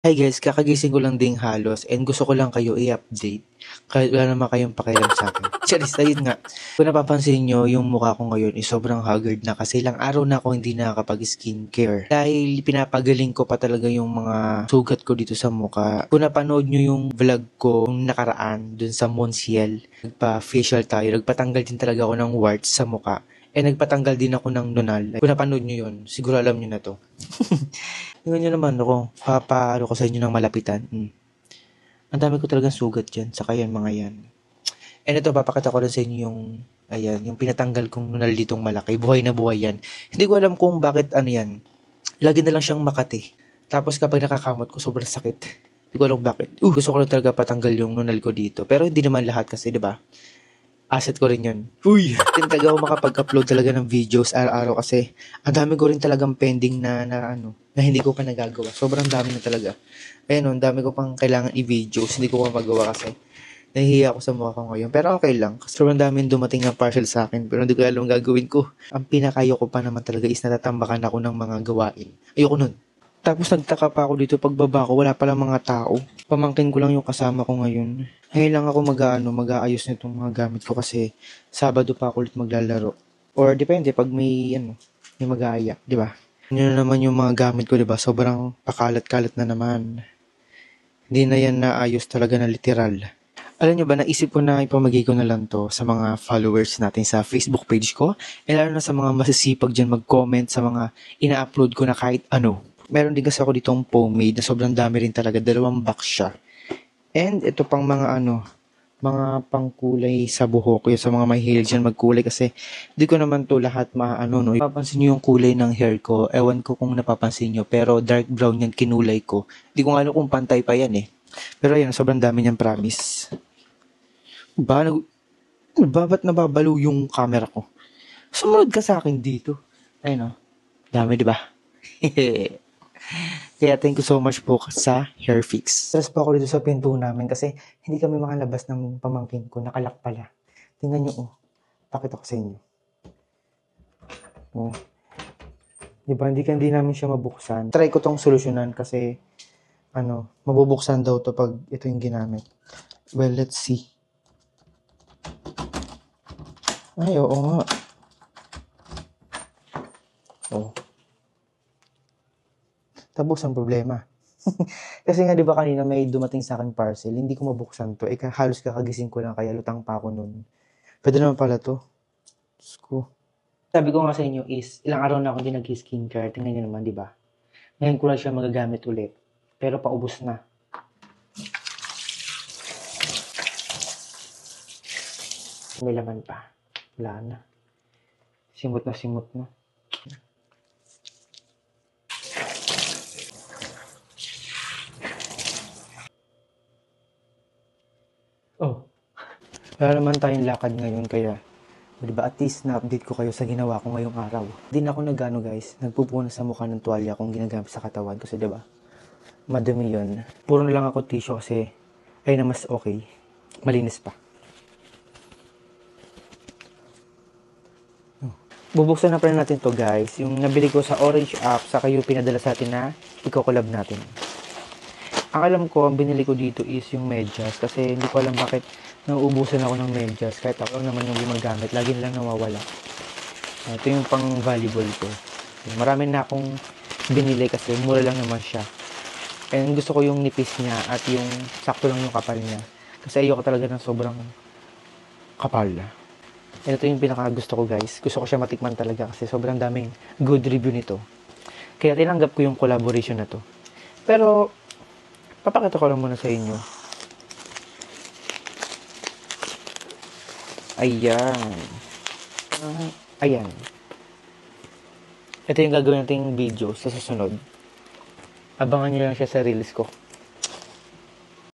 Hi guys, kakagising ko lang ding halos and gusto ko lang kayo i-update kahit wala naman kayong pakialam sa akin. Charis, ayun nga. Kung napapansin nyo, yung mukha ko ngayon is sobrang haggard na kasi ilang araw na ako hindi nakakapag-skincare. Dahil pinapagaling ko pa talaga yung mga sugat ko dito sa mukha. Kung napanood nyo yung vlog ko yung nakaraan dun sa Monsiel, nagpa-facial tayo, nagpatanggal din talaga ako ng warts sa mukha. Eh, nagpatanggal din ako ng nunal. Kung napanood nyo yun, siguro alam nyo na to. Tingnan nyo naman ako, papaano ko sa inyo ng malapitan. Ang dami ko talagang sugat dyan, saka yan mga yan. And ito, papakita ko rin sa inyo yung, ayan, yung pinatanggal kong nunal ditong malaki. Buhay na buhay yan. Hindi ko alam kung bakit ano yan. Lagi na lang siyang makati. Tapos kapag nakakamot ko, sobrang sakit. Hindi ko alam bakit. Gusto ko lang talaga patanggal yung nunal ko dito. Pero hindi naman lahat kasi, di ba? Asset ko rin yun. Uy! Din talaga ako makapag-upload talaga ng videos araw-araw kasi ang dami ko rin talagang pending na hindi ko pa nagagawa. Sobrang dami na talaga. Ayun, ang dami ko pang kailangan i-videos. Hindi ko pa magawa kasi nahihiya ako sa mukha ko ngayon. Pero okay lang. Kasi sobrang daming dumating ng parcel sa akin. Pero hindi ko alam ang gagawin ko. Ang pinakayo ko pa naman talaga is natatambakan ako ng mga gawain. Ayoko nun. Tapos nagtaka pa ako dito pagbaba ko, wala palang mga tao. Pamangkin ko lang yung kasama ko ngayon. Ngayon lang ako mag-aayos nitong mga gamit ko kasi Sabado pa ako ulit maglalaro. Or depende pag may mag-aaya, di ba? Yun na naman yung mga gamit ko, di ba? Sobrang pakalat-kalat na naman. Hindi na yan naayos talaga na literal. Alam nyo ba, naisip ko na ipamagay ko na lang to sa mga followers natin sa Facebook page ko. E lalo na sa mga masisipag dyan mag-comment sa mga ina-upload ko na kahit ano. Meron din kasi ako ditong pomade na sobrang dami rin talaga. 2 box siya. And ito pang mga pangkulay sa buhok ko. Sa mga mahilig dyan magkulay kasi di ko naman to lahat maano no. Papansin nyo yung kulay ng hair ko. Ewan ko kung napapansin nyo. Pero dark brown yan kinulay ko. Di ko nga alam kung pantay pa yan eh. Pero ayun, sobrang dami niyang promise. Ba't nababalo yung camera ko? Sumunod ka sa akin dito. Ayun o. Dami, di ba? Kaya thank you so much po sa hair fix. Stress pa ako dito sa pinto namin kasi hindi kami makalabas ng pamangkin ko. Nakalak pala. Tingnan nyo, oh. Pakita ko sa inyo. Oh. Diba, hindi namin siya mabuksan. Try ko tong solusyonan kasi, mabubuksan daw to pag ito yung ginamit. Well, let's see. Ay, oo nga. Oh. Tapos ang problema. Kasi nga 'di ba kanina may dumating sa akin parcel, hindi ko mabuksan 'to. Halos kakagising ko lang kaya lutang pa ako nun. Puwede naman pala 'to. Diyos ko. Sabi ko nga sa inyo is ilang araw na akong hindi nag-skincare. Tingnan niyo naman 'di ba? Ngayon ko lang siya magagamit ulit. Pero paubos na. May laman pa. Wala na. Simot na simot na. Oh, wala naman tayong lakad ngayon kaya, di ba, at least na-update ko kayo sa ginawa ko ngayong araw. Di na ako nagano guys, nagpupunas sa mukha ng tuwalya kung ginagamit sa katawan kasi di ba, madumi yun. Puro na lang ako tissue kasi ay na mas okay, malinis pa. Bubuksan na pala natin to guys, yung nabili ko sa Orange app, saka yung pinadala sa atin na i-collab natin. Ang alam ko, ang binili ko dito is yung medyas kasi hindi ko alam bakit nauubusan ako ng medyas kahit ako naman yung gumagamit. Lagi nilang nawawala. Ito yung pang volleyball ko. Marami na akong binili kasi mura lang naman siya. And gusto ko yung nipis niya at yung sakto lang yung kapal niya. Kasi ayoko talaga ng sobrang kapal. Ito yung pinaka gusto ko guys. Gusto ko siya matikman talaga kasi sobrang daming good review nito. Kaya tinanggap ko yung collaboration na to. Pero papakita ko lang muna sa inyo. Ayan. Ayan. Ito yung gagawin nating video sa susunod. Abangan nyo lang siya sa reels ko.